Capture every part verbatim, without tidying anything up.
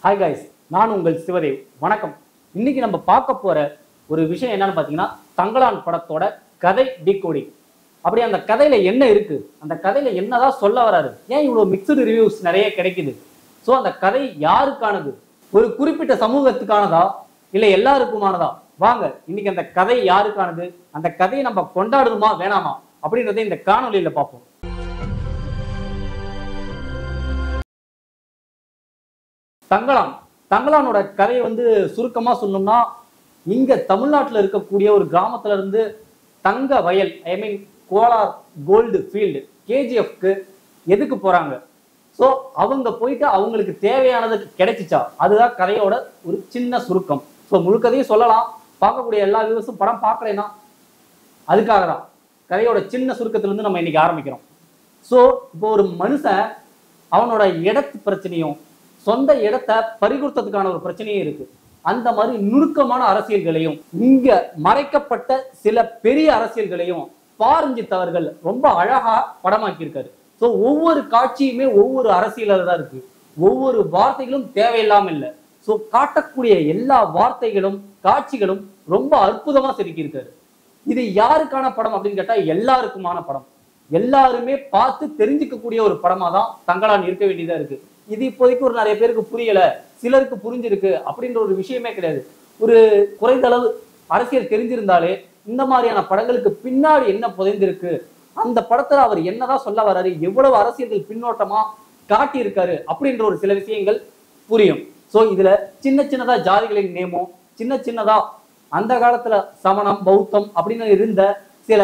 Hi guys, நான் உங்கள் சிவதேவ். வணக்கம். இன்னைக்கு நம்ம பார்க்க போற ஒரு விஷயம் என்னன்னு பார்த்தீங்கன்னா, தங்கலான் படத்தோட கதை டீகோடிங். அப்படி அந்த கதையில என்ன இருக்கு, அந்த கதையில என்னதான் சொல்ல வராரு, ஏன் இவ்வளவு மிக்சடு ரிவ்யூஸ் நிறைய கிடைக்குது, ஸோ அந்த கதை யாருக்கானது, ஒரு குறிப்பிட்ட சமூகத்துக்கானதா இல்லை எல்லாருக்குமானதா? வாங்க இன்னைக்கு அந்த கதை யாருக்கானது, அந்த கதையை நம்ம கொண்டாடணுமா வேணாமா அப்படின்றத இந்த காணொலியில பார்ப்போம். தங்கலான் தங்கலானோட கதையை வந்து சுருக்கமா சொல்லணும்னா, இங்க தமிழ்நாட்டில் இருக்கக்கூடிய ஒரு கிராமத்துல இருந்து தங்க வயல், I mean Kolar gold field கேஜிஎஃப்க்கு எதுக்கு போறாங்க, ஸோ அவங்க போயிட்டு அவங்களுக்கு தேவையானது கிடைச்சிச்சா, அதுதான் கதையோட ஒரு சின்ன சுருக்கம். ஸோ முழுக்கதையும் சொல்லலாம், பார்க்கக்கூடிய எல்லா வியூஸும் படம் பார்க்கலைன்னா அதுக்காக தான் கதையோட சின்ன சுருக்கத்திலிருந்து நம்ம இன்னைக்கு ஆரம்பிக்கிறோம். ஸோ இப்போ ஒரு மனுஷன் அவனோட இடத்து பிரச்சனையும் சொந்த இடத்தை பறிகொடுத்ததுக்கான ஒரு பிரச்சனையும் இருக்கு. அந்த மாதிரி நுணுக்கமான அரசியல்களையும் இங்க மறைக்கப்பட்ட சில பெரிய அரசியல்களையும் பாரஞ்சித் அவர்கள் ரொம்ப அழகா படமாக்கி இருக்காரு. ஸோ ஒவ்வொரு காட்சியுமே ஒவ்வொரு அரசியலாக தான் இருக்கு, ஒவ்வொரு வார்த்தைகளும் தேவையில்லாம இல்லை. ஸோ காட்டக்கூடிய எல்லா வார்த்தைகளும் காட்சிகளும் ரொம்ப அற்புதமா செதுக்கி இருக்காரு. இது யாருக்கான படம் அப்படின்னு கேட்டா எல்லாருக்குமான படம், எல்லாருமே பார்த்து தெரிஞ்சுக்கக்கூடிய ஒரு படமா தான் தங்கலான் இருக்க வேண்டியதா இருக்கு. இது இப்போதைக்கு ஒரு நிறைய பேருக்கு புரியல, சிலருக்கு புரிஞ்சிருக்கு அப்படின்ற ஒரு விஷயமே கிடையாது. ஒரு குறைந்தளவு அரசியல் தெரிஞ்சிருந்தாலே இந்த மாதிரியான படங்களுக்கு பின்னாடி என்ன புதைந்திருக்கு, அந்த படத்துல அவர் என்னதான் சொல்ல வர்றாரு, எவ்வளவு அரசியல்கள் பின்னோட்டமா காட்டி இருக்காரு அப்படின்ற ஒரு சில விஷயங்கள் புரியும். ஸோ இதுல சின்ன சின்னதா ஜாதிகளின் நேமம், சின்ன சின்னதா அந்த காலத்துல சமணம் பௌத்தம் அப்படின்னு இருந்த சில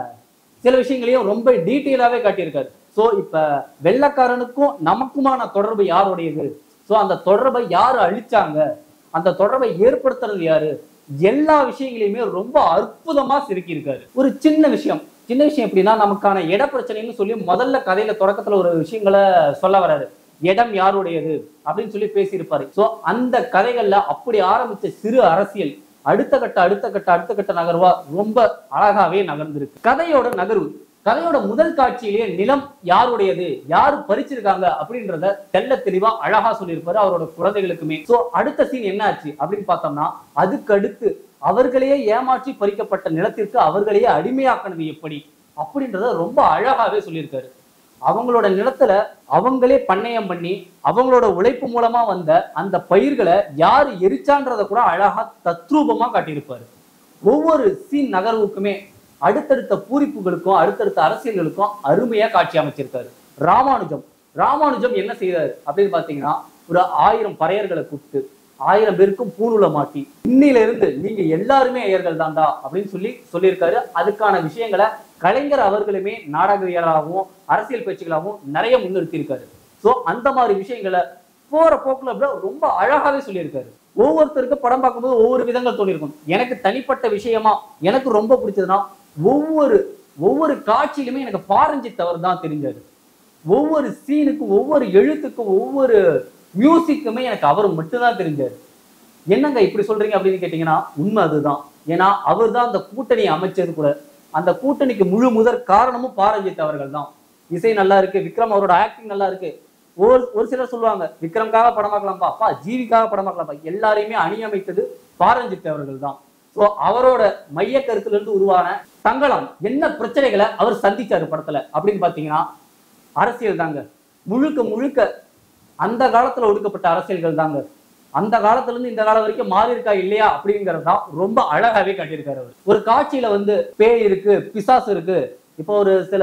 சில விஷயங்களையும் ரொம்ப டீட்டெயிலாவே காட்டியிருக்காரு. ஸோ இப்ப வெள்ளக்காரனுக்கும் நமக்குமான தொடர்பு யாருடையது, ஸோ அந்த தொடர்பை யாரு அழிச்சாங்க, அந்த தொடர்பை ஏற்படுத்துறது யாரு, எல்லா விஷயங்களையுமே ரொம்ப அற்புதமா செதுக்கியிருக்காரு. ஒரு சின்ன விஷயம் சின்ன விஷயம் எப்படின்னா, நமக்கான இட பிரச்சனைன்னு சொல்லி முதல்ல கதையில தொடக்கத்துல ஒரு விஷயங்களை சொல்ல வராரு. இடம் யாருடையது அப்படின்னு சொல்லி பேசியிருப்பாரு. ஸோ அந்த கதைகள்ல அப்படி ஆரம்பிச்ச சிறு அரசியல் அடுத்த கட்ட அடுத்த கட்ட அடுத்த கட்ட நகர்வா ரொம்ப அழகாவே நகர்ந்திருக்கு. கதையோட நகர்வு, கதையோட முதல் காட்சியிலேயே நிலம் யாருடையது, யாரு பறிச்சிருக்காங்க அப்படின்றத தெல்ல தெளிவா அழகா சொல்லியிருப்பாரு அவரோட குழந்தைகளுக்குமே. சோ அடுத்த சீன் என்ன ஆச்சு அப்படின்னு பார்த்தோம்னா, அதுக்கு அடுத்து அவர்களையே ஏமாற்றி பறிக்கப்பட்ட நிலத்திற்கு அவர்களையே அடிமையாக்கினது எப்படி அப்படின்றத ரொம்ப அழகாவே சொல்லியிருக்காரு. அவங்களோட நிலத்துல அவங்களே பண்ணையம் பண்ணி அவங்களோட உழைப்பு மூலமா வந்த அந்த பயிர்களை யாரு எரிச்சான்றத கூட அழகா தத்ரூபமா காட்டியிருப்பாரு. ஒவ்வொரு சீன் நகர்வுக்குமே அடுத்தடுத்த பூரிப்புகளுக்கும் அடுத்தடுத்த அரசியல்களுக்கும் அருமையா காட்சி அமைச்சிருக்காரு. ராமானுஜம் ராமானுஜம் என்ன செய்யறாரு அப்படின்னு பாத்தீங்கன்னா, ஒரு ஆயிரம் பறையர்களை கூப்பிட்டு ஆயிரம் பேருக்கும் பூணுல மாட்டி இன்னில இருந்து நீங்க எல்லாருமே ஐயர்கள் தான்டா அப்படின்னு சொல்லி சொல்லியிருக்காரு. அதுக்கான விஷயங்களை கலைஞர் அவர்களுமே நாடகவியலாகவும் அரசியல் பேச்சுகளாகவும் நிறைய முன்னிறுத்தி இருக்காரு. ஸோ அந்த மாதிரி விஷயங்களை போற போக்குல ரொம்ப அழகாவே சொல்லியிருக்காரு. ஒவ்வொருத்தருக்கும் படம் பார்க்கும்போது ஒவ்வொரு விதங்கள் தோணிருக்கும். எனக்கு தனிப்பட்ட விஷயமா எனக்கு ரொம்ப பிடிச்சதுன்னா, ஒவ்வொரு ஒவ்வொரு காட்சியிலுமே எனக்கு பாரஞ்சித் அவர் தான் தெரிஞ்சாரு. ஒவ்வொரு சீனுக்கும் ஒவ்வொரு எழுத்துக்கும் ஒவ்வொரு மியூசிக்குமே எனக்கு அவர் மட்டும்தான் தெரிஞ்சாரு. என்னங்க இப்படி சொல்றீங்க அப்படின்னு கேட்டீங்கன்னா, உண்மை அதுதான். ஏன்னா அவர் தான் அந்த கூட்டணியை அமைச்சது கூட. அந்த கூட்டணிக்கு முழு முதற் காரணமும் பாரஞ்சித் அவர்கள் தான். இசை நல்லா இருக்கு, விக்ரம் அவரோட ஆக்டிங் நல்லா இருக்கு. ஒரு ஒரு சிலர் சொல்லுவாங்க, விக்ரம்காக படம் பார்க்கலாம்ப்பா, அப்பா ஜீவிக்காக படம் பார்க்கலாம்ப்பா. எல்லாரையுமே அணியமைத்தது பாரஞ்சித் அவர்கள் தான். ஸோ அவரோட மைய கருத்துல இருந்து உருவான தங்கலான் என்ன பிரச்சனைகளை அவர் சந்திச்சாரு படத்துல அப்படின்னு பாத்தீங்கன்னா, அரசியல் தாங்க. முழுக்க முழுக்க அந்த காலத்துல ஒடுக்கப்பட்ட அரசியல்கள் தாங்க. அந்த காலத்துல இருந்து இந்த காலம் வரைக்கும் மாறி இருக்கா இல்லையா அப்படிங்கறதுதான் ரொம்ப அழகாவே காட்டியிருக்காரு அவர். ஒரு காட்சியில வந்து பேய் இருக்கு, பிசாசு இருக்கு. இப்போ ஒரு சில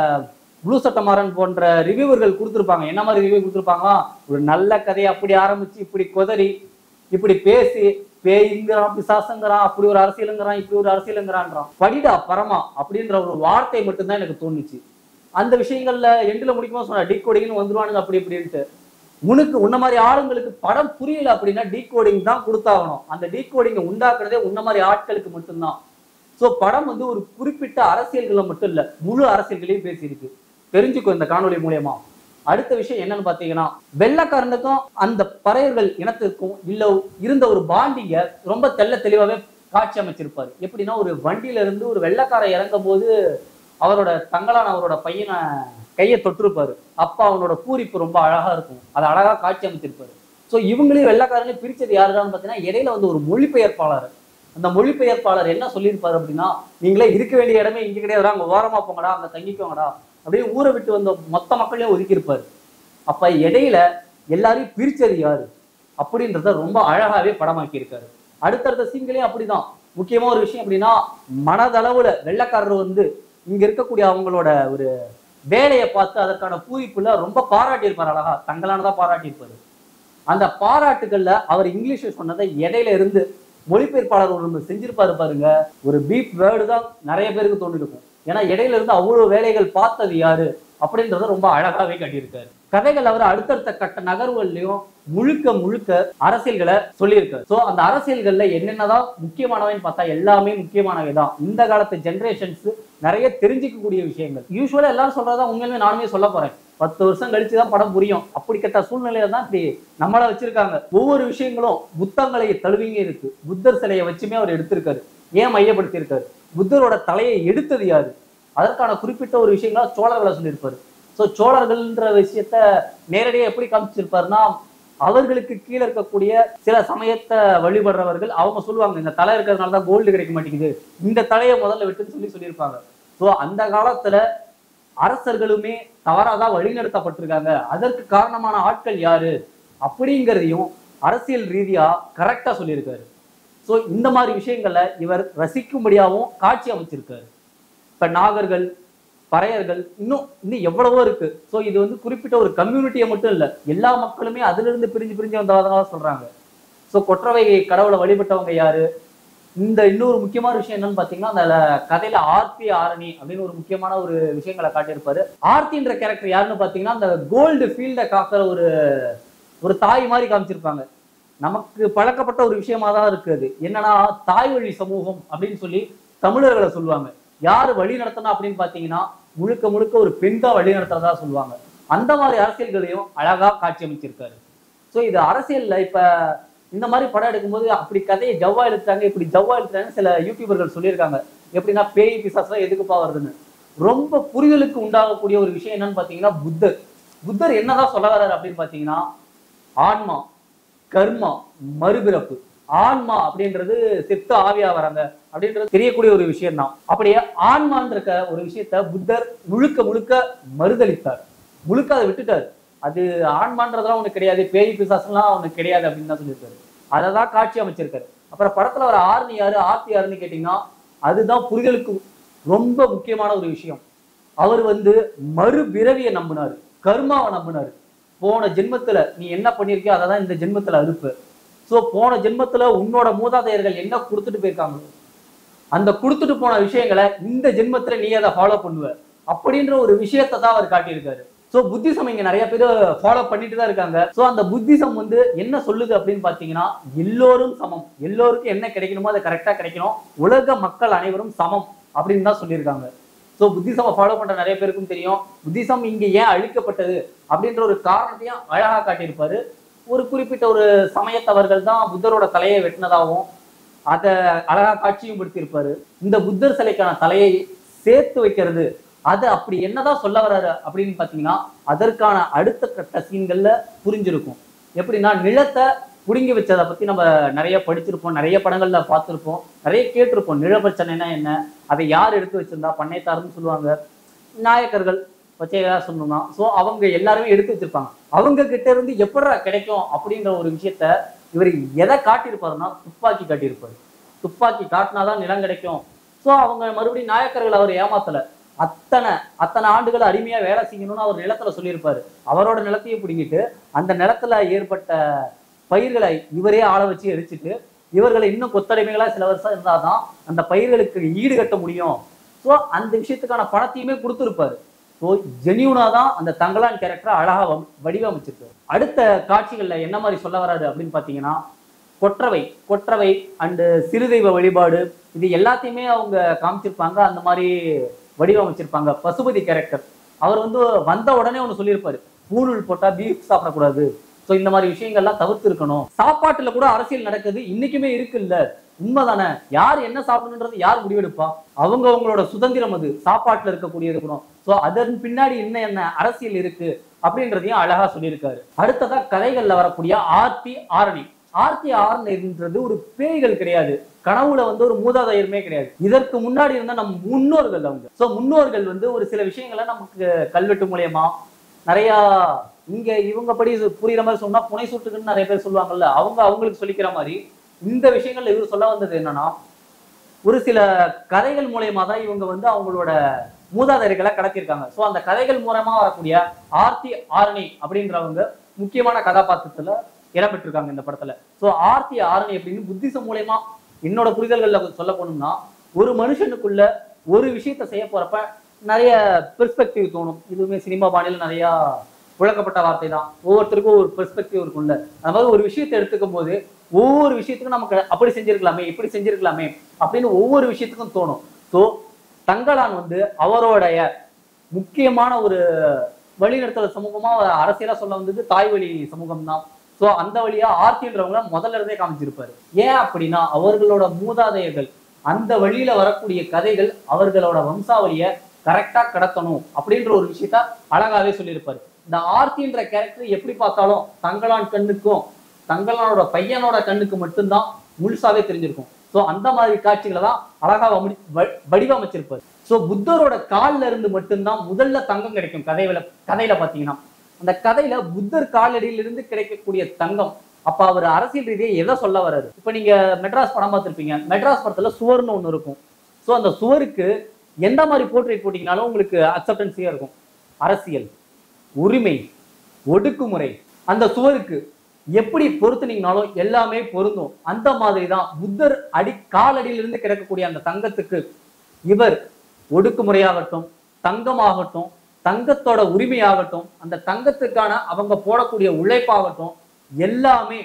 ப்ளூ சட்டமாறன் போன்ற ரிவ்யூவர்கள் கொடுத்துருப்பாங்க. என்ன மாதிரி ரிவ்யூ கொடுத்துருப்பாங்களா, ஒரு நல்ல கதையை அப்படி ஆரம்பிச்சு இப்படி கொதறி இப்படி பேசி பேய்ங்கிறான் பிசாசுங்கிறான், அப்படி ஒரு அரசியலுங்கிறான், இப்படி ஒரு அரசியலுங்கிறான்றான். படிடா பரமா அப்படின்ற ஒரு வார்த்தை மட்டும்தான் எனக்கு தோணுச்சு. அந்த விஷயங்கள்ல எண்டுல முடிக்கும்போது சொன்ன டீகோடிங்னு வந்துருவானுங்க அப்படி இப்படின்ட்டு. உனக்கு உன்ன மாதிரி ஆளுங்களுக்கு படம் புரியல அப்படின்னா டீகோடிங் தான் கொடுத்தாகணும். அந்த டீகோடிங்கை உண்டாக்குறதே உன்ன மாதிரி ஆட்களுக்கு மட்டும்தான். ஸோ படம் வந்து ஒரு குறிப்பிட்ட அரசியல்களை மட்டும் இல்ல, முழு அரசியல்களையும் பேசியிருக்கு. தெரிஞ்சுக்கோ இந்த காணொலி மூலியமா. அடுத்த விஷயம் என்னன்னு பாத்தீங்கன்னா, வெள்ளக்காரனுக்கும் அந்த பறையர்கள் இனத்திற்கும் இல்ல இருந்த ஒரு பாண்டிங்க ரொம்ப தெல்ல தெளிவாவே காட்சி அமைச்சிருப்பாரு. எப்படின்னா, ஒரு வண்டியில இருந்து ஒரு வெள்ளக்கார இறங்கும் போது அவரோட தங்கலான் அவரோட பையனை கையை தொட்டிருப்பாரு. அப்ப அவனோட பூரிப்பு ரொம்ப அழகா இருக்கும். அதை அழகா காட்சி அமைச்சிருப்பாரு. ஸோ இவங்களையும் வெள்ளைக்காரனையும் பிரிச்சது யாருன்னு பார்த்தீங்கன்னா இடையில வந்து ஒரு மொழிபெயர்ப்பாளர். அந்த மொழிபெயர்ப்பாளர் என்ன சொல்லியிருப்பாரு அப்படின்னா, நீங்களே இருக்க வேண்டிய இடமே இங்க கிடையாதுடா, அங்க ஓரமா போங்கடா, அங்க தங்கிக்கோங்கடா அப்படின்னு ஊரை விட்டு வந்த மொத்த மக்களையும் ஒதுக்கியிருப்பாரு. அப்ப இடையில எல்லாரையும் பிரிச்சது யாரு அப்படின்றத ரொம்ப அழகாவே படமாக்கி இருக்காரு. அடுத்தடுத்த சீன்களையும் அப்படிதான். முக்கியமா ஒரு விஷயம் அப்படின்னா, மனதளவுல வெள்ளைக்காரர் வந்து இங்க இருக்கக்கூடிய அவங்களோட ஒரு வேலையை பார்த்து அதற்கான பூரிப்புல ரொம்ப பாராட்டியிருப்பாரு. அழகா தங்களானதான் பாராட்டியிருப்பாரு. அந்த பாராட்டுகள்ல அவர் இங்கிலீஷ் சொன்னதை இடையில இருந்து மொழிபெயர்ப்பாளர் ஒரு செஞ்சிருப்பாரு பாருங்க. ஒரு பீப் வேர்டு தான் நிறைய பேருக்கு தோணிருக்கும். ஏன்னா இடையில இருந்து அவ்வளவு வேலைகள் பார்த்தது யாரு அப்படின்றத ரொம்ப அழகாவே கட்டியிருக்காரு. கதைகள் அவர் அடுத்தடுத்த கட்ட நகர்வுகள்லயும் முழுக்க முழுக்க அரசியல்களை சொல்லியிருக்காரு. சோ அந்த அரசியல்கள்ல என்னென்னதான் முக்கியமானவைன்னு பார்த்தா எல்லாமே முக்கியமானவை தான். இந்த காலத்து ஜெனரேஷன்ஸ் நிறைய தெரிஞ்சுக்கக்கூடிய விஷயங்கள். யூஸ்வலா எல்லாரும் சொல்றதா உண்மையுமே நானுமே சொல்ல போறேன். பத்து வருஷம் கழிச்சுதான் படம் புரியும். அப்படிப்பட்ட சூழ்நிலையில தான் இப்படி நம்மள வச்சிருக்காங்க. ஒவ்வொரு விஷயங்களும் புத்தங்களை தழுவிங்க இருக்கு. புத்தர் சிலையை வச்சுமே அவர் எடுத்திருக்காரு. ஏன் மையப்படுத்தி இருக்காரு? புத்தரோட தலையை எடுத்தது யாரு? அதற்கான குறிப்பிட்ட ஒரு விஷயங்களா சோழர்களை சொல்லியிருப்பாரு. ஸோ சோழர்கள்ன்ற விஷயத்த நேரடியாக எப்படி காமிச்சிருப்பாருன்னா, அவர்களுக்கு கீழே இருக்கக்கூடிய சில சமயத்தை வழிபடுறவர்கள் அவங்க சொல்லுவாங்க, இந்த தலை இருக்கிறதுனால தான் கோல்டு கிடைக்க மாட்டேங்குது, இந்த தலையை முதல்ல விட்டுன்னு சொல்லி சொல்லியிருப்பாங்க. ஸோ அந்த காலத்துல அரசர்களுமே தவறாதான் வழிநடத்தப்பட்டிருக்காங்க. அதற்கு காரணமான ஆட்கள் யாரு அப்படிங்கிறதையும் அரசியல் ரீதியா கரெக்டா சொல்லியிருக்காரு. ஸோ இந்த மாதிரி விஷயங்களை இவர் ரசிக்கும்படியாகவும் காட்சி அமைச்சிருக்காரு. இப்ப நாகர்கள், பறையர்கள், இன்னும் இன்னும் எவ்வளவோ இருக்கு. ஸோ இது வந்து குறிப்பிட்ட ஒரு கம்யூனிட்டியை மட்டும் இல்லை, எல்லா மக்களுமே அதுல இருந்து பிரிஞ்சு பிரிஞ்சு வந்ததாக சொல்றாங்க. ஸோ கொற்றவை கடவுளை வழிபட்டவங்க யாரு? இந்த இன்னொரு முக்கியமான விஷயம் என்னன்னு பாத்தீங்கன்னா, அந்த கதையில ஆர்த்தி ஆரணி அப்படின்னு ஒரு முக்கியமான ஒரு விஷயங்களை காட்டியிருப்பாரு. ஆர்த்தின்ற கேரக்டர் யாருன்னு பாத்தீங்கன்னா, அந்த கோல்டு ஃபீல்டை காக்கிற ஒரு ஒரு தாய் மாதிரி காமிச்சிருப்பாங்க. நமக்கு பழக்கப்பட்ட ஒரு விஷயமா தான் இருக்குது. என்னன்னா தாய் வழி சமூகம் அப்படின்னு சொல்லி தமிழர்களை சொல்லுவாங்க. யாரு வழி நடத்தணும் அப்படின்னு பாத்தீங்கன்னா, முழுக்க முழுக்க ஒரு பெண் தான் வழி நடத்துறதா சொல்லுவாங்க. அந்த மாதிரி அரசியல்களையும் அழகா காட்சி அமைச்சிருக்காரு. ஸோ இது அரசியல்ல இப்ப இந்த மாதிரி படம் எடுக்கும்போது அப்படி கதையை ஜவ்வா எடுத்தாங்க, இப்படி ஜவ்வா எடுத்தாங்க சில யூடியூபர்கள் சொல்லியிருக்காங்க. எப்படின்னா பேய் பிசாசுலாம் எதுக்குப்பா வருதுன்னு. ரொம்ப புரிதலுக்கு உண்டாகக்கூடிய ஒரு விஷயம் என்னன்னு பாத்தீங்கன்னா, புத்தர் புத்தர் என்னதான் சொல்ல வர்றாரு அப்படின்னு பாத்தீங்கன்னா, ஆன்மா, கர்மா, மறுபிறப்பு. ஆன்மா அப்படின்றது செத்து ஆவியா வராங்க அப்படின்றது தெரியக்கூடிய ஒரு விஷயம் தான். அப்படியே ஆன்மான்ற ஒரு விஷயத்த புத்தர் முழுக்க முழுக்க மறுதளித்தார். முழுக்க அதை விட்டுட்டார். அது ஆன்மான்றதெல்லாம் ஒண்ணு கிடையாது, பேய் பிசாசுலாம் ஒண்ணு கிடையாது அப்படின்னு தான் சொல்லியிருக்காரு. அதை தான் காட்சி அமைச்சிருக்காரு. அப்புறம் படத்துல வர ஆர்னி யாரு, ஆர்த்தி யாருன்னு கேட்டீங்கன்னா, அதுதான் புரிதலுக்கு ரொம்ப முக்கியமான ஒரு விஷயம். அவர் வந்து மறுபிறவியை நம்பினாரு, கர்மாவை நம்பினாரு. போன ஜென்மத்துல நீ என்ன பண்ணிருக்கியோ அதை தான் இந்த ஜென்மத்துல அறுப்பு. சோ போன ஜென்மத்துல உன்னோட மூதாதையர்கள் என்ன கொடுத்துட்டு போயிருக்காங்களோ அந்த கொடுத்துட்டு போன விஷயங்களை இந்த ஜென்மத்துல நீ அதை ஃபாலோ பண்ணுவ அப்படின்ற ஒரு விஷயத்தை தான் அவர் காட்டியிருக்காரு. சோ புத்திசம் இங்க நிறைய பேர் ஃபாலோ பண்ணிட்டு தான் இருக்காங்க. சோ அந்த புத்திசம் வந்து என்ன சொல்லுது அப்படின்னு பாத்தீங்கன்னா, எல்லோரும் சமம், எல்லோருக்கும் என்ன கிடைக்கணுமோ அதை கரெக்டா கிடைக்கணும், உலக மக்கள் அனைவரும் சமம் அப்படின்னு தான் சொல்லியிருக்காங்க. ஸோ புத்திசமை ஃபாலோ பண்ற நிறைய பேருக்கும் தெரியும், புத்திசம் இங்க ஏன் அழிக்கப்பட்டது அப்படின்ற ஒரு காரணத்தையும் அழகா காட்டியிருப்பாரு. ஒரு குறிப்பிட்ட ஒரு சமயத்தவர்கள் தான் புத்தரோட தலையை வெட்டினதாகவும் அதை அழகா காட்சியும் படுத்தியிருப்பாரு. இந்த புத்தர் சிலைக்கான தலையை சேர்த்து வைக்கிறது, அது அப்படி என்னதான் சொல்ல வர்றாரு அப்படின்னு பாத்தீங்கன்னா, அதற்கான அடுத்த கட்ட சீன்கள்ல புரிஞ்சிருக்கும். எப்படின்னா, நிலத்தை புடுங்கி வச்சதை பத்தி நம்ம நிறைய படிச்சிருப்போம், நிறைய படங்கள்ல பார்த்திருப்போம், நிறைய கேட்டிருப்போம். நில பிரச்சனைனா என்ன, அதை யார் எடுத்து வச்சிருந்தா, பண்ணைத்தாருன்னு சொல்லுவாங்க, நாயக்கர்கள் வச்சையா சொல்லணும்னா. ஸோ அவங்க எல்லாருமே எடுத்து வச்சிருப்பாங்க. அவங்க கிட்ட இருந்து எப்படா கிடைக்கும் அப்படின்ற ஒரு விஷயத்த இவர் எதை காட்டியிருப்பாருன்னா, துப்பாக்கி காட்டியிருப்பாரு. துப்பாக்கி காட்டினாதான் நிலம் கிடைக்கும். ஸோ அவங்க மறுபடியும் நாயக்கர்கள் அவர் ஏமாத்தல. அத்தனை அத்தனை ஆண்டுகள் அடிமையா வேலை செய்யணும்னு அவர் நிலத்துல சொல்லியிருப்பாரு. அவரோட நிலத்தையும் பிடிங்கிட்டு அந்த நிலத்துல ஏற்பட்ட பயிர்களை இவரே ஆள வச்சு எரிச்சிட்டு, இவர்களை இன்னும் கொத்தடிமைகளா சில வருஷம் இருந்தாதான் அந்த பயிர்களுக்கு ஈடு கட்ட முடியும். ஸோ அந்த விஷயத்துக்கான பணத்தையுமே கொடுத்துருப்பாரு. ஸோ ஜெனியூனா தான் அந்த தங்கலான் கேரக்டரை அழகா வடிவமைச்சிருக்காரு. அடுத்த காட்சிகள்ல என்ன மாதிரி சொல்ல வராது அப்படின்னு பாத்தீங்கன்னா, கொற்றவை கொற்றவை அண்டு சிறுதெய்வ வழிபாடு இது எல்லாத்தையுமே அவங்க காமிச்சிருப்பாங்க, அந்த மாதிரி வடிவமைச்சிருப்பாங்க. பசுபதி கேரக்டர் அவர் வந்து வந்த உடனே ஒண்ணு சொல்லியிருப்பாரு, பூணூல் போட்டா பீஃப் சாப்பிடக்கூடாது. ஸோ இந்த மாதிரி விஷயங்கள்லாம் தவிர்த்து இருக்கணும். சாப்பாட்டுல கூட அரசியல் நடக்குது, இன்னைக்குமே இருக்குல்ல, உண்மைதானே. யார் என்ன சாப்பிடணுன்றது யார் முடிவெடுப்பா? அவங்க அவங்களோட சுதந்திரம், அது சாப்பாட்டுல இருக்கக்கூடியது கூட. ஸோ அதன் பின்னாடி என்ன என்ன அரசியல் இருக்கு அப்படின்றதையும் அழகா சொல்லியிருக்காரு. அடுத்ததா கதைகள்ல வரக்கூடிய ஆர்த்தி ஆரணி. ஆர்த்தி ஆரணின்றது ஒரு பேய்கள் கிடையாது, கனவுல வந்து ஒரு மூதாதையருமே கிடையாது. இதற்கு முன்னாடி இருந்த நம் முன்னோர்கள் அவங்க. சோ முன்னோர்கள் வந்து ஒரு சில விஷயங்களை நமக்கு கல்வெட்டு மூலியமா நிறைய இங்க இவங்க படி புரியுற மாதிரி சொன்னா புனை சூட்டுக்குன்னு நிறைய பேர் சொல்லுவாங்கல்ல, அவங்க அவங்களுக்கு சொல்லிக்கிற மாதிரி இந்த விஷயங்கள்ல இவர் சொல்ல வந்தது என்னன்னா, ஒரு சில கதைகள் மூலயமா தான் இவங்க வந்து அவங்களோட மூதாதையர்களை கடத்திருக்காங்க. சோ அந்த கதைகள் மூலமா வரக்கூடிய ஆர்த்தி ஆரணி அப்படின்றவங்க முக்கியமான கதாபாத்திரத்துல இடம்பெற்றிருக்காங்க இந்த படத்துல. சோ ஆர்த்தி ஆரணி அப்படின்னு புத்திசம் மூலயமா என்னோட புரிதல்கள்ல சொல்ல போனோம்னா, ஒரு மனுஷனுக்குள்ள ஒரு விஷயத்த செய்ய போறப்ப நிறைய பெர்ஸ்பெக்டிவ் தோணும். இதுவுமே சினிமா பாணியில நிறைய புழக்கப்பட்ட வார்த்தை தான். ஒவ்வொருத்தருக்கும் ஒரு பெர்ஸ்பெக்டிவ் இருக்கும்ல. அது மாதிரி ஒரு விஷயத்தை எடுத்துக்கும் போது ஒவ்வொரு விஷயத்துக்கும் நமக்கு அப்படி செஞ்சிருக்கலாமே இப்படி செஞ்சிருக்கலாமே அப்படின்னு ஒவ்வொரு விஷயத்துக்கும் தோணும். ஸோ தங்கலான் வந்து அவருடைய முக்கியமான ஒரு வழிநடத்தல் சமூகமா அரசியலா சொல்ல வந்தது தாய் வழி சமூகம் தான். ஸோ அந்த வழியா ஆர்த்தின்றவங்கள முதல்ல இருந்தே காமிச்சிருப்பாரு. ஏன் அப்படின்னா அவர்களோட மூதாதையர்கள் அந்த வழியில வரக்கூடிய கதைகள் அவர்களோட வம்சாவளிய கரெக்டா கடத்தணும் அப்படின்ற ஒரு விஷயத்த அழகாவே சொல்லியிருப்பாரு. இந்த ஆர்த்தின்ற கேரக்டர் எப்படி பார்த்தாலும் தங்கலான் கண்ணுக்கும் தங்கலானோட பையனோட கண்ணுக்கு மட்டும்தான் முழுசாவே தெரிஞ்சிருக்கும். சோ அந்த மாதிரி காட்சிகளை தான் அழகா வடிவமைச்சிருப்பாரு. சோ புத்தரோட கால்ல இருந்து மட்டும்தான் முதல்ல தங்கம் கிடைக்கும். கதையில கதையில பாத்தீங்கன்னா அந்த கதையில புத்தர் காலடியில இருந்து கிடைக்கக்கூடிய தங்கம். அப்ப அவர் அரசியல் ரீதியா எதை சொல்ல வர்றாரு? இப்ப நீங்க மெட்ராஸ் படம் பார்த்திருப்பீங்க. மெட்ராஸ் படத்துல சுவர்னு ஒண்ணு இருக்கும். சோ அந்த சுவருக்கு எந்த மாதிரி போர்ட்ரேட் போட்டீங்கனாலும் உங்களுக்கு அக்செப்டன்ஸியா இருக்கும். அரசியல், உரிமை, ஒடுக்குமுறை அந்த சுவருக்கு எப்படி பொருத்தினீங்கனாலும் எல்லாமே பொருந்தும். அந்த மாதிரி தான் புத்தர் அடி காலடியிலிருந்து கிடைக்கக்கூடிய அந்த தங்கத்துக்கு இவர் ஒடுக்குமுறையாகட்டும், தங்கமாகட்டும், தங்கத்தோட உரிமையாகட்டும், அந்த தங்கத்துக்கான அவங்க போடக்கூடிய உழைப்பாகட்டும் எல்லாமே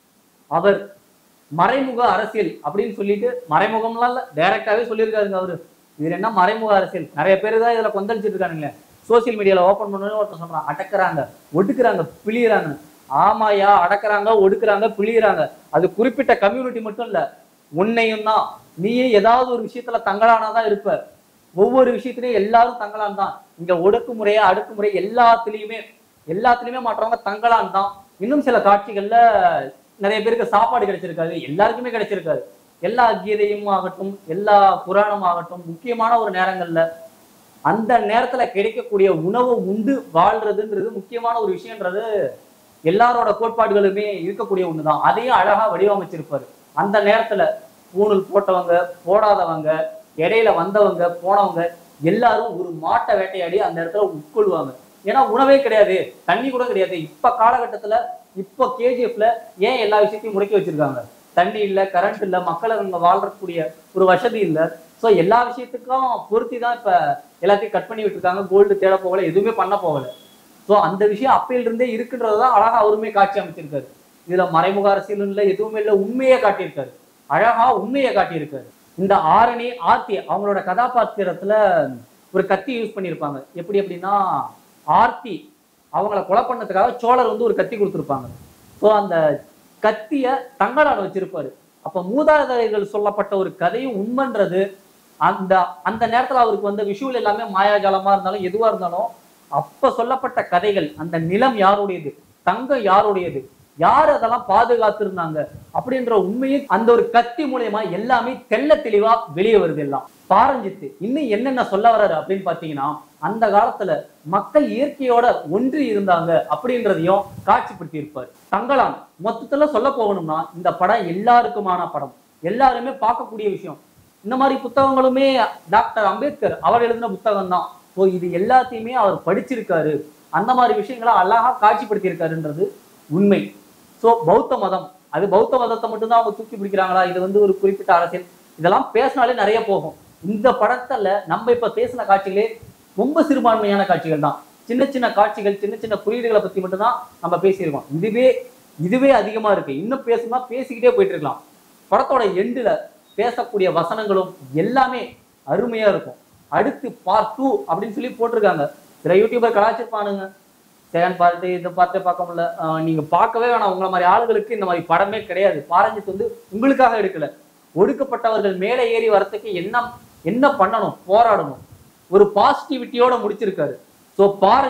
அவர் மறைமுக அரசியல் அப்படின்னு சொல்லிட்டு, மறைமுகம்லாம் இல்ல டைரக்டாவே சொல்லியிருக்காருங்க அவரு. இது என்ன மறைமுக அரசியல்? நிறைய பேர் தான் இதுல கொந்தளிச்சுட்டு இருக்கானுங்களே. சோசியல் மீடியால ஓபன் பண்ணணும் ஒருத்தர் சொல்றான், அடக்குறாங்க, ஒடுக்குறாங்க, பிழியறாங்க. ஆமாயா, அடக்குறாங்க, ஒடுக்குறாங்க, பிழியறாங்க. அது குறிப்பிட்ட கம்யூனிட்டி மட்டும் இல்ல, உன்னையும் தான். நீயே ஏதாவது ஒரு விஷயத்துல தங்கலானாதான் இருப்ப. ஒவ்வொரு விஷயத்திலையும் எல்லாரும் தங்கலான் தான். இங்க ஒடுக்குமுறையா அடுக்குமுறை எல்லாத்துலயுமே எல்லாத்துலயுமே மாற்றவங்க தங்கலான் தான். இன்னும் சில காட்சிகள்ல நிறைய பேருக்கு சாப்பாடு கிடைச்சிருக்காது, எல்லாருக்குமே கிடைச்சிருக்காது. எல்லா கீதையும் ஆகட்டும், எல்லா புராணம் ஆகட்டும், முக்கியமான ஒரு நேரங்கள்ல அந்த நேரத்துல கிடைக்கக்கூடிய உணவு உண்டு வாழ்றதுன்றது முக்கியமான ஒரு விஷயம்ன்றது எல்லாரோட கோட்பாடுகளுமே இருக்கக்கூடிய ஒண்ணுதான். அதையும் அழகா வடிவமைச்சிருப்பாரு. அந்த நேரத்துல பூணூல் போட்டவங்க, போடாதவங்க, இடையில வந்தவங்க, போனவங்க எல்லாரும் ஒரு மாட்டை வேட்டையாடி அந்த இடத்துல உட்கொள்வாங்க. ஏன்னா உணவே கிடையாது, தண்ணி கூட கிடையாது. இப்ப காலகட்டத்துல இப்ப கேஜிஎஃப்ல ஏன் எல்லா விஷயத்தையும் முடக்கி வச்சிருக்காங்க? தண்ணி இல்ல, கரண்ட் இல்ல, மக்களை அங்க வாழ்றக்கூடிய ஒரு வசதி இல்ல. சோ எல்லா விஷயத்துக்கும் பொருத்தி தான் இப்ப எல்லாத்தையும் கட் பண்ணி விட்டுருக்காங்க. கோல்டு தேட போகல, எதுவுமே பண்ண போகல. சோ அந்த விஷயம் அப்பையில இருந்தே இருக்குன்றதுதான் அழகா அவருமே காட்சி அமைச்சிருக்காரு. இதுல மறைமுக அரசியல் இல்ல, எதுவுமே இல்ல, உண்மையை காட்டியிருக்காரு. அழகா உண்மையை காட்டியிருக்காரு. இந்த ஆரணி ஆர்த்தி அவங்களோட கதாபாத்திரத்துல ஒரு கத்தி யூஸ் பண்ணியிருப்பாங்க. எப்படி அப்படின்னா, ஆர்த்தி அவங்கள கொலை பண்ணதுக்காக சோழர் வந்து ஒரு கத்தி கொடுத்துருப்பாங்க. ஸோ அந்த கத்திய தங்கலான் வச்சிருப்பாரு. அப்ப மூதாதையர்கள் சொல்லப்பட்ட ஒரு கதையும் உண்மைன்றது அந்த அந்த நேரத்துல அவருக்கு வந்த விஷுவல் எல்லாமே மாயாஜாலமா இருந்தாலும் எதுவா இருந்தாலும் அப்ப சொல்லப்பட்ட கதைகள், அந்த நிலம் யாருடையது, தங்கம் யாருடையது, யார் அதெல்லாம் பாதுகாத்து இருந்தாங்க அப்படின்ற உண்மையை அந்த ஒரு கத்தி மூலயமா எல்லாமே தெள்ள தெளிவா வெளியே வருது. எல்லாம் பாரஞ்சித்து இன்னும் என்னென்ன சொல்ல வர்றாரு அப்படின்னு பாத்தீங்கன்னா, அந்த காலத்துல மக்கள் இயற்கையோட ஒன்றி இருந்தாங்க அப்படின்றதையும் காட்சிப்படுத்தி இருப்பாரு. தங்கலான் மொத்தத்துல சொல்ல போகணும்னா இந்த படம் எல்லாருக்குமான படம், எல்லாருமே பார்க்கக்கூடிய விஷயம். இந்த மாதிரி புத்தகங்களுமே டாக்டர் அம்பேத்கர் அவர் எழுதின புத்தகம் தான். ஸோ இது எல்லாத்தையுமே அவர் படிச்சிருக்காரு. அந்த மாதிரி விஷயங்களை அழகா காட்சிப்படுத்தி இருக்காருன்றது உண்மை. ஸோ பௌத்த மதம், அது பௌத்த மதத்தை மட்டும்தான் அவங்க தூக்கி பிடிக்கிறாங்களா, இது வந்து ஒரு குறிப்பிட்ட அரசியல், இதெல்லாம் பேசினாலே நிறைய போகும். இந்த படத்துல நம்ம இப்ப பேசின காட்சிகளே ரொம்ப சிறுபான்மையான காட்சிகள் தான். சின்ன சின்ன காட்சிகள், சின்ன சின்ன குறியீடுகளை பத்தி மட்டும்தான் நம்ம பேசியிருக்கோம். இதுவே இதுவே அதிகமா இருக்கு. இன்னும் பேசணும்னா பேசிக்கிட்டே போயிட்டு இருக்கலாம். படத்தோட எண்டுல பேசக்கூடிய வசனங்களும் எல்லாமே அருமையா இருக்கும். அடுத்து பார்ட் டூ அப்படின்னு சொல்லி போட்டிருக்காங்க. சில யூடியூபர் கலாச்சிருப்பானுங்க, செகண்ட் பார்ட் இதை பார்த்து பார்க்க முடியல, நீங்க பார்க்கவே வேணாம், உங்களை மாதிரி ஆளுகளுக்கு இந்த மாதிரி படமே கிடையாது. பாரஞ்சித் வந்து உங்களுக்காக எடுக்கல, ஒடுக்கப்பட்டவர்கள் மேலே ஏறி வரத்துக்கு என்ன என்ன பண்ணணும், போராடணும், ஒரு பாசிட்டிவிட்டியோட முடிச்சிருக்காரு. ஸோ பாரஞ்சித்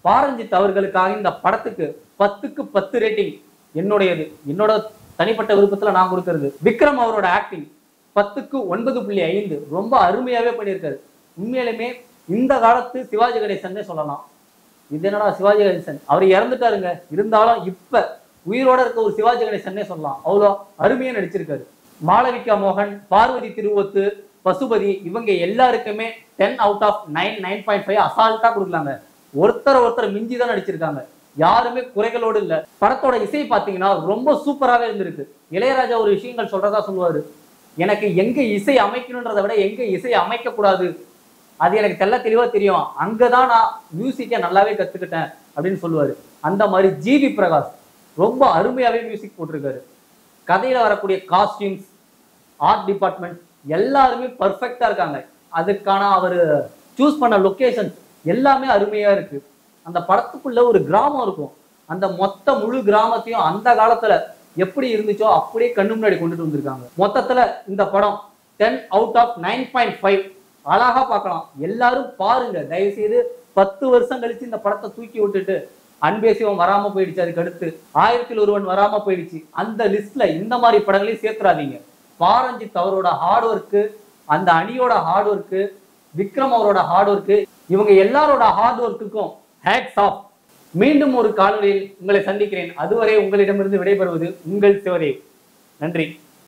பாரஞ்சித் அவர்களுக்காக இந்த படத்துக்கு பத்துக்கு பத்து ரேட்டிங் என்னுடையது. என்னோட தனிப்பட்ட விருப்பத்துல நான் கொடுக்கறது. விக்ரம் அவரோட ஆக்டிங் பத்துக்கு ஒன்பது புள்ளி ஐந்து. ரொம்ப அருமையாவே பண்ணியிருக்காரு. உண்மையிலுமே இந்த காலத்து சிவாஜி கணேசன் சொல்லலாம். இது என்னடா சிவாஜி கணேசன், அவர் இறந்துட்டாருங்க, இருந்தாலும் இப்ப உயிரோட இருக்க ஒரு சிவாஜி கணேசன்னே சொல்லலாம். அவ்வளோ அருமையா நடிச்சிருக்காரு. மாளவிகா மோகன், பார்வதி திருவொத்து, பசுபதி இவங்க எல்லாருக்குமே ten out of nine nine point five அசால்ட்டா கொடுக்கலாங்க. ஒருத்தர் ஒருத்தர் மிஞ்சி தான் நடிச்சிருக்காங்க. யாருமே குறைகளோடு இல்ல. படத்தோட இசை பாத்தீங்கன்னா ரொம்ப சூப்பராகவே இருந்திருக்கு. இளையராஜா ஒரு விஷயங்கள் சொல்றதா சொல்லுவாரு, எனக்கு எங்க இசை அமைக்கணுன்றதை விட எங்க இசை அமைக்க கூடாது அது எனக்கு தெல்ல தெளிவா தெரியும், அங்கதான் நான் மியூசிக்கை நல்லாவே கத்துக்கிட்டேன் அப்படின்னு சொல்லுவாரு. அந்த மாதிரி ஜிவி பிரகாஷ் ரொம்ப அருமையாவே மியூசிக் போட்டிருக்காரு. கதையில வரக்கூடிய காஸ்டியூம்ஸ், ஆர்ட் டிபார்ட்மெண்ட் எல்லாருமே பர்ஃபெக்டா இருக்காங்க. அதுக்கான அவர் சூஸ் பண்ண லொகேஷன்ஸ் எல்லாமே அருமையா இருக்கு. அந்த படத்துக்குள்ள ஒரு கிராமம் இருக்கும். அந்த மொத்த முழு கிராமத்தையும் அந்த காலத்துல எப்படி இருந்துச்சோ அப்படியே கண்ணு முன்னாடி கொண்டுட்டு வந்திருக்காங்க. மொத்தத்துல இந்த படம் ten out of nine point five அழகா பார்க்கலாம். எல்லாரும் பாருங்க தயவு செய்து. பத்து வருஷம் கழிச்சு இந்த படத்தை தூக்கி விட்டுட்டு அன்பே சிவம் வராம போயிடுச்சு, அதுக்கு அடுத்து ஆயிரத்தில் ஒருவன் வராம போயிடுச்சு, அந்த லிஸ்ட்ல இந்த மாதிரி படங்களையும் சேர்த்துறாதீங்க. பாரஞ்சித் அவரோட ஹார்ட் ஒர்க்கு, அந்த அணியோட ஹார்ட் ஒர்க்கு, விக்ரம் அவரோட ஹார்ட் ஒர்க்கு, இவங்க எல்லாரோட ஹார்ட் ஒர்க்குக்கும் ஹேட்ஸ் ஆஃப். மீண்டும் ஒரு காணொலியில் உங்களை சந்திக்கிறேன். அதுவரை உங்களிடமிருந்து விடைபெறுவது உங்கள் சிவதேவ். நன்றி.